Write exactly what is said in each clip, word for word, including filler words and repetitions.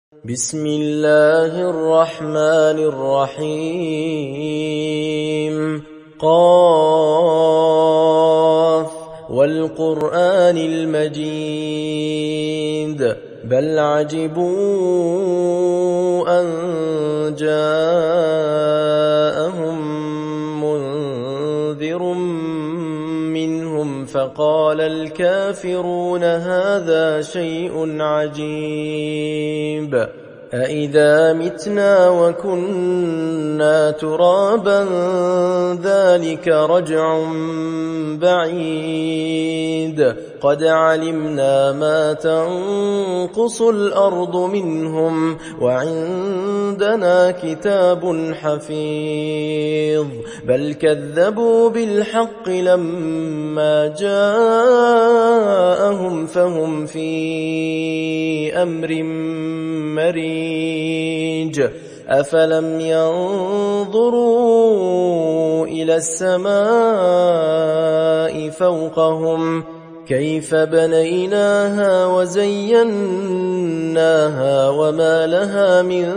بسم الله الرحمن الرحيم قاف والقرآن المجيد بل عجبوا أن جاءهم منذر منهم فقال الكافرون هذا شيء عجيب أإذا متنا وكنا ترابا ذلك رجع بعيد قد علمنا ما تنقص الأرض منهم وعندنا كتاب حفيظ بل كذبوا بالحق لما جاءهم فهم في أمر مريج أفلم ينظروا إلى السماء فوقهم كيف بنيناها وزيناها وما لها من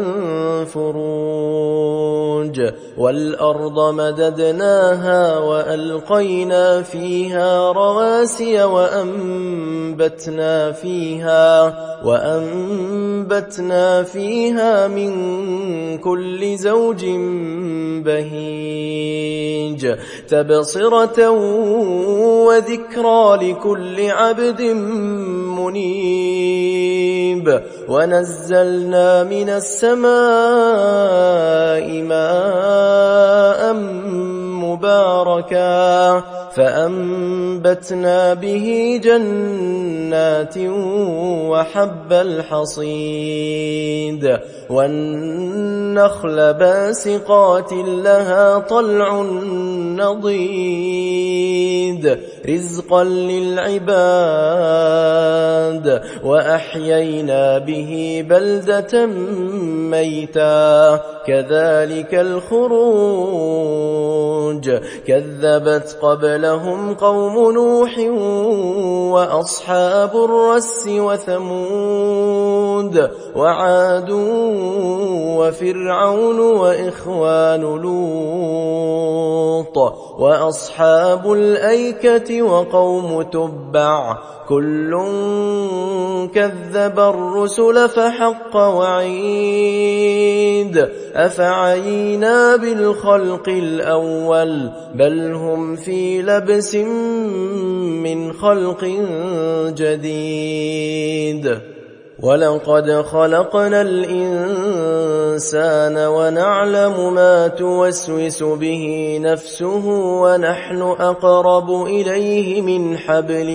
فروج والأرض مددناها وألقينا فيها رواسي وأنبتنا فيها وأنبتنا فيها من كل زوج بهيج تبصرة وذكرى لكل عبد منيب ونزلنا من السماء ماء مباركا فأنبتنا به جنات وحب الحصيد والنخل باسقات لها طلع نضيد رزقا للعباد وأحيينا به بلدة ميتا كذلك الخروج كذبت قبلهم قوم نوح وأصحاب الرس وثمود وعاد وفرعون وإخوان لوط وأصحاب الأيكة وقوم تبع كل كذب الرسل فحق وعيد أفعينا بالخلق الأول بل هم في لبس من خلق جديد ولقد خلقنا الإنسان ونعلم ما توسوس به نفسه ونحن أقرب إليه من حبل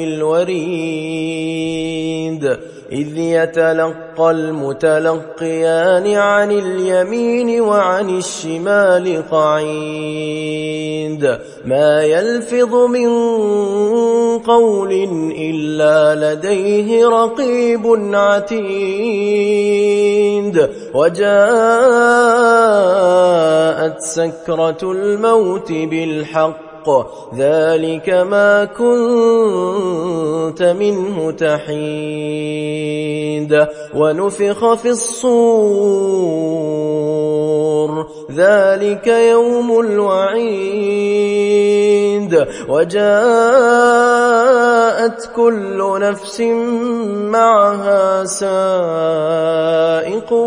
الوريد إذ يتلقى المتلقيان عن اليمين وعن الشمال قعيد ما يلفظ من قول إلا لديه رقيب عتيد وجاءت سكرة الموت بالحق ذلك ما كنت منه تحيد ونفخ في الصور ذلك يوم الوعيد وجاءت كل نفس معها سائق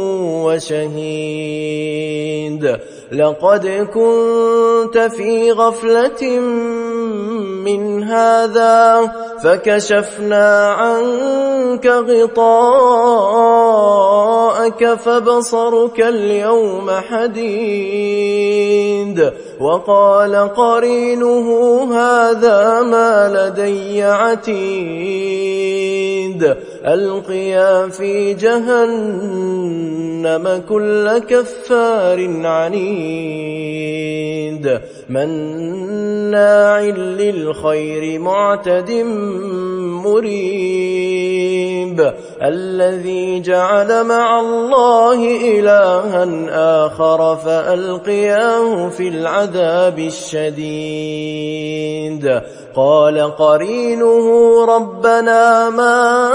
وشهيد لقد كنت في غفلة من هذا فكشفنا عنك غطاءك فبصرك اليوم حديد وقال قرينه هذا ما لدي عتيد ألقيا في جهنم كل كفار عنيد مناع للخير معتد مريب الذي جعل مع الله إلها آخر فألقياه في العذاب الشديد قال قرينه ربنا ما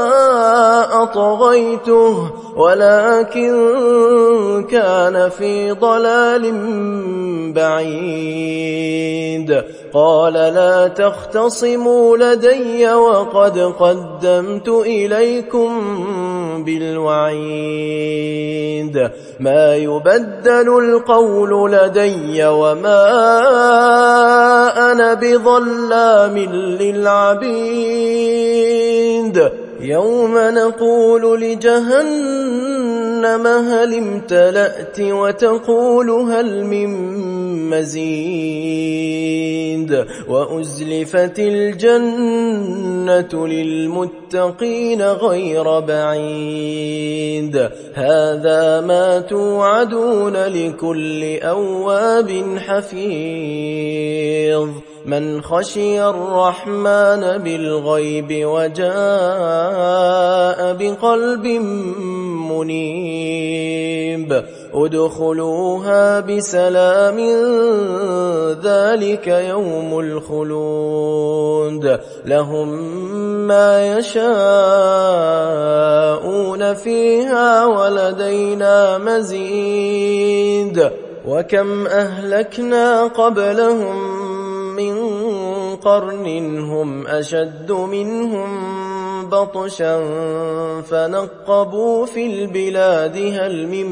أطغيته ولكن كان في ضلال بعيد. قال لا تختصموا لدي وقد قدمت إليكم بالوعيد. ما يبدل القول لدي وما أنا بظلام للعبيد. يوم نقول لجهنم هل امتلأت وتقول هل من مزيد. وأزلفت الجنة للمتقين غير بعيد. هذا ما توعدون لكل أواب حفيظ. من خشي الرحمن بالغيب وجاء بقلب منيب. ادخلوها بسلام ذلك يوم الخلود. لهم ما يشاءون فيها ولدينا مزيد. وكم أهلكنا قبلهم من قرن هم أشد منهم بطشا فنقبوا في البلاد هل من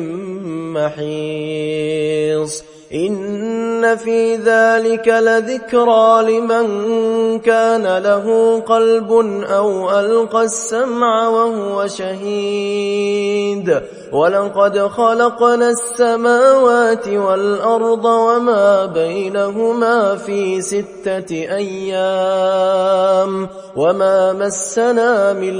محيص. إن في ذلك لذكرى لمن كان له قلب أو ألقى السمع وهو شهيد. ولقد خلقنا السماوات والأرض وما بينهما في ستة أيام وما مسنا من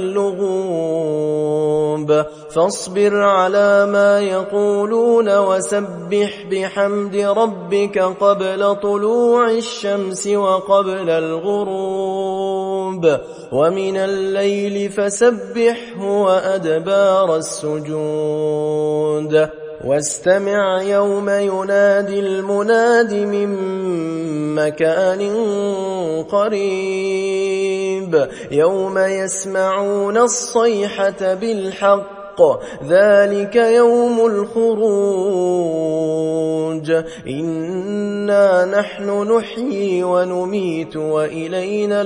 لغوب. فاصبر على ما يقولون وسبح بحمد ربك قبل طلوع الشمس وقبل الغروب ومن الليل فسبحه وأدبار السجود. واستمع يوم ينادي المناد من مكان قريب. يوم يسمعون الصيحة بالحق ذلك يوم الخروج. إنا نحن نحيي ونميت وإلينا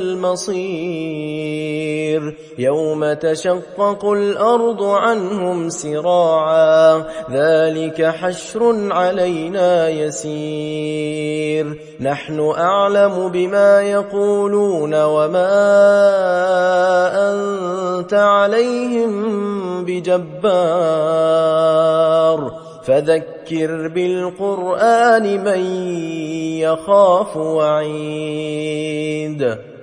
المصير. يوم تشقق الأرض عنهم سراعا ذلك حشر علينا يسير. نحن أعلم بما يقولون وما أنت عليهم بجبار. فذكر بالقرآن من يخاف وعيد.